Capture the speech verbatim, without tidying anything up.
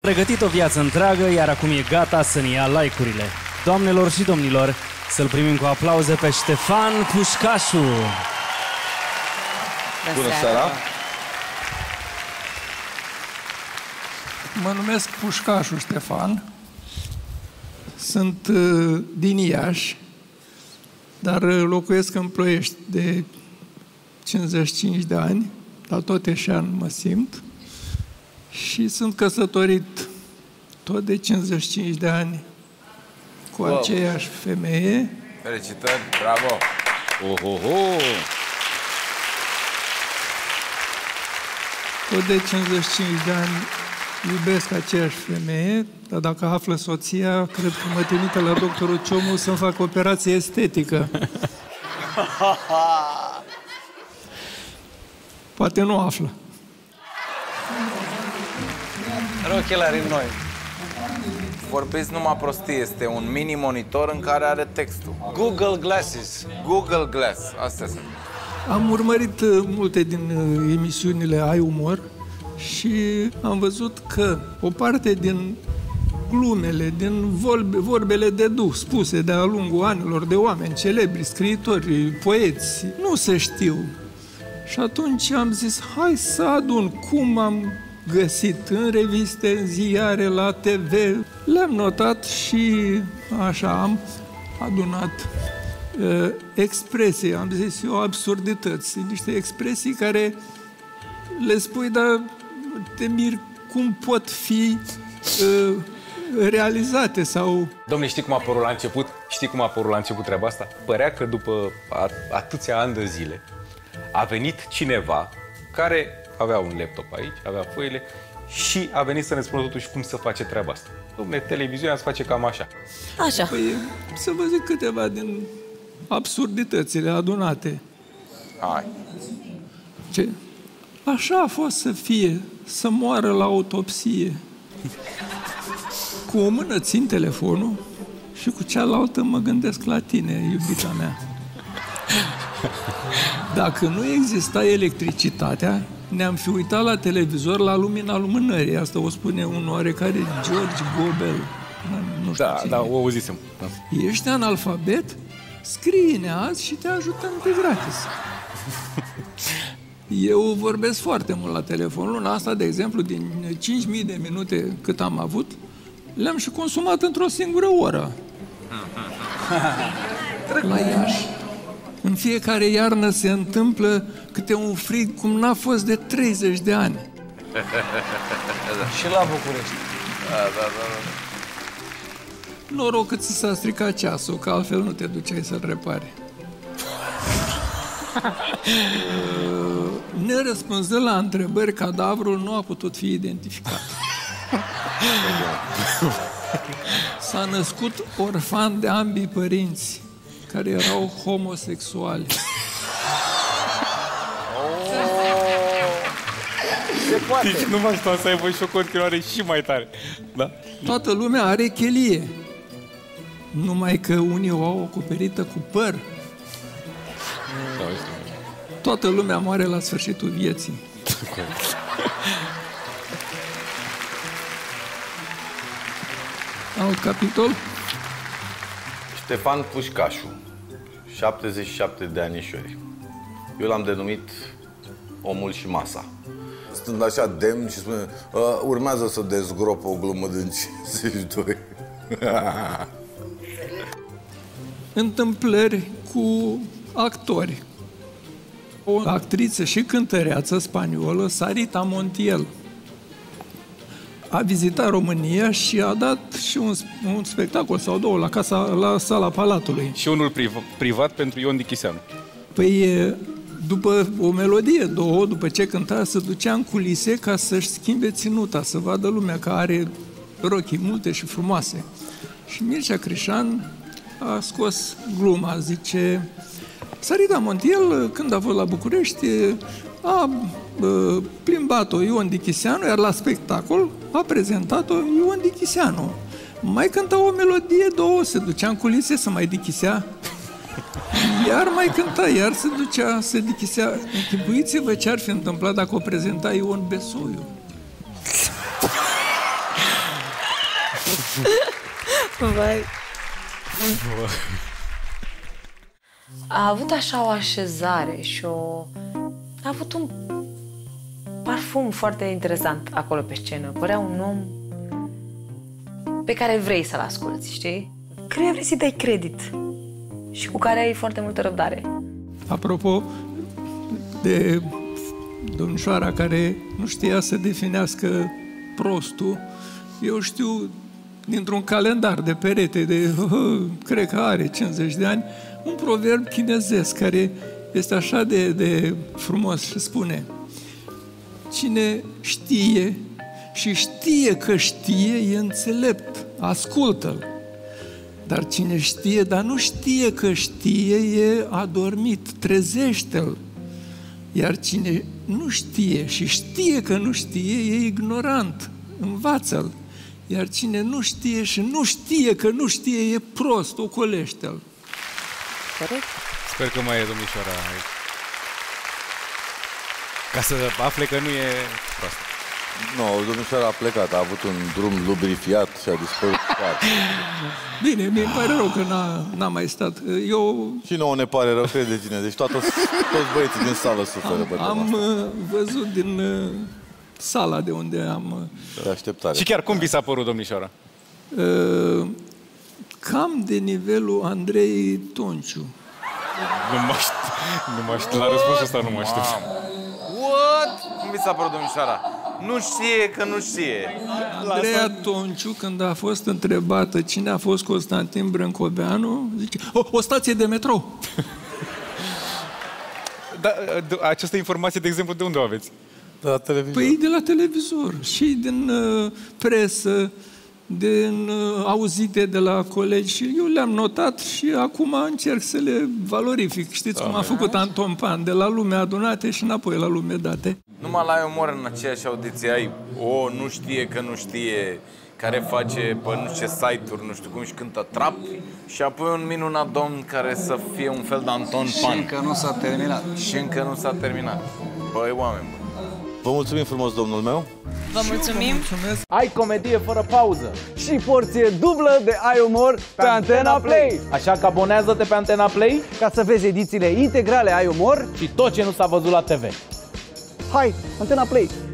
Pregătit o viață întreagă, iar acum e gata să ne ia like-urile. Doamnelor și domnilor, să-l primim cu aplauze pe Ștefan Pușcașu. Bună seara! Mă numesc Pușcașu Ștefan. Sunt uh, din Iași, dar locuiesc în Ploiești de cincizeci și cinci de ani, dar tot eșean mă simt. Și sunt căsătorit tot de cincizeci și cinci de ani cu wow. aceeași femeie. Felicitări, bravo! Ohoho! Tot de cincizeci și cinci de ani iubesc aceeași femeie, dar dacă află soția, cred că mă trimite la doctorul Ciomu să-mi fac operație estetică. Poate nu află. Are ochelari noi. Vorbiți numai prostii. Este un mini monitor în care are textul. Google Glasses. Google Glass. Astea sunt. Am urmărit multe din emisiunile Ai Umor și am văzut că o parte din glumele, din vorbe, vorbele de duh spuse de-a lungul anilor de oameni celebri, scriitori, poeți, nu se știu. Și atunci am zis, hai să adun cum am găsit în reviste, în ziare, la T V. Le-am notat și așa am adunat uh, expresii, am zis eu, absurdități, niște expresii care le spui, dar te miri cum pot fi uh, realizate sau... Dom'le, știi cum a apărut la început? Știi cum a apărut la început treaba asta? Părea că după atâția ani de zile a venit cineva care avea un laptop aici, avea foile și a venit să ne spună totuși cum să face treaba asta. Dom'le, televiziunea se face cam așa. Așa. Păi, să vă zic câteva din absurditățile adunate. Hai. Ce? Așa a fost să fie, să moară la autopsie. Cu o mână țin telefonul și cu cealaltă mă gândesc la tine, iubita mea. Dacă nu exista electricitatea, ne-am fi uitat la televizor la lumina lumânării. Asta o spune un oarecare George Gobel. Nu știu da, cine. da, o auzisem. Da. Ești analfabet? Scrie-ne azi și te ajutăm pe gratis. Eu vorbesc foarte mult la telefon. Luna asta, de exemplu, din cinci mii de minute cât am avut, le-am și consumat într-o singură oră. La Iași. În fiecare iarnă se întâmplă câte un frig cum n-a fost de treizeci de ani. Și la București. Da, da, da, da. Noroc că ți s-a stricat ceasul, că altfel nu te duceai să-l repari. Nerăspunzând la întrebări, cadavrul nu a putut fi identificat. S-a născut orfan de ambii părinți, care erau homosexuali. Se poate. Deci nu mă așteptam să aibă și o continuare și mai tare. Da? Toată lumea are chelie. Numai că unii o au acoperită cu păr. Da, toată lumea moare la sfârșitul vieții. Alt capitol? Ștefan Pușcașu, șaptezeci și șapte de anișori. Eu l-am denumit Omul și Masa. Stând așa demn și spune, urmează să dezgrop o glumă din cincizeci și doi. Întâmplări cu actori. O actriță și cântăreață spaniolă, Sarita Montiel, a vizitat România și a dat și un, un spectacol sau două la, casa, la Sala Palatului. Și unul priv privat pentru Ion Dichiseanu. Păi, după o melodie, două, după ce cânta, se ducea în culise ca să-și schimbe ținuta, să vadă lumea că are rochii multe și frumoase. Și Mircea Crișan a scos gluma, zice... Sarita Montiel, când a fost la București, a plimbat-o Ion Dichiseanu, iar la spectacol a prezentat-o Ion Dichiseanu. Mai cânta o melodie, două, se ducea în culise să mai dichisea. Iar mai cânta, iar se ducea, se dichisea. Închipuiți-vă ce ar fi întâmplat dacă o prezenta Ion Besoiu. Vai. A avut așa o așezare și o... A avut un parfum foarte interesant acolo pe scenă. Părea un om pe care vrei să-l asculți, știi? Cred vrei să-i dai credit și cu care ai foarte multă răbdare. Apropo de domnișoara care nu știa să definească prostul, eu știu dintr-un calendar de perete de, uh, cred că are cincizeci de ani, un proverb chinezesc care este așa de, de frumos și spune: cine știe și știe că știe e înțelept, ascultă-l. Dar cine știe, dar nu știe că știe, e adormit, trezește-l. Iar cine nu știe și știe că nu știe, e ignorant, învață-l. Iar cine nu știe și nu știe că nu știe, e prost, ocolește-l. Sper că mai e domnișoara aici. Ca să afle că nu e proastă. Nu, no, domnișoara a plecat, a avut un drum lubrifiat și a dispărut foarte. Bine, mi-e pare rău că n-a mai stat. Eu... Și nouă ne pare rău, credeți-ne. Deci toată, toți băieții din sală suferă pe Am, am văzut din uh, sala de unde am... De așteptare. Și chiar cum vi s-a părut, domnișoara? Uh, cam de nivelul Andrei Tonciu. Nu mă știu, nu mă știu, la răspunsul ăsta nu mă știu. What? Cum vi s-a părut, domnișoara? Nu știe că nu știe. Andreea Tonciu, când a fost întrebată cine a fost Constantin Brâncoveanu, zice, o, o stație de metrou. Da, această informație, de exemplu, de unde o aveți? De la televizor. Păi de la televizor și din uh, presă, din uh, auzite de la colegi și eu le-am notat și acum încerc să le valorific. Știți cum a făcut Anton Pan, de la lume adunate și înapoi la lume date. Numai la umor în aceeași audiție ai o nu știe că nu știe, care face pe nu știu ce site-uri, nu știu cum, și cântă trap, și apoi un minunat domn care să fie un fel de Anton Pan. Și încă nu s-a terminat. Și încă nu s-a terminat. Băi, oameni buni. Vă mulțumim frumos, domnul meu. Vă mulțumim. Ai comedie fără pauză și porție dublă de ai umor pe Antena Play. Așa că abonează-te pe Antena Play ca să vezi edițiile integrale ai umor și tot ce nu s-a văzut la T V. Hai, Antena Play!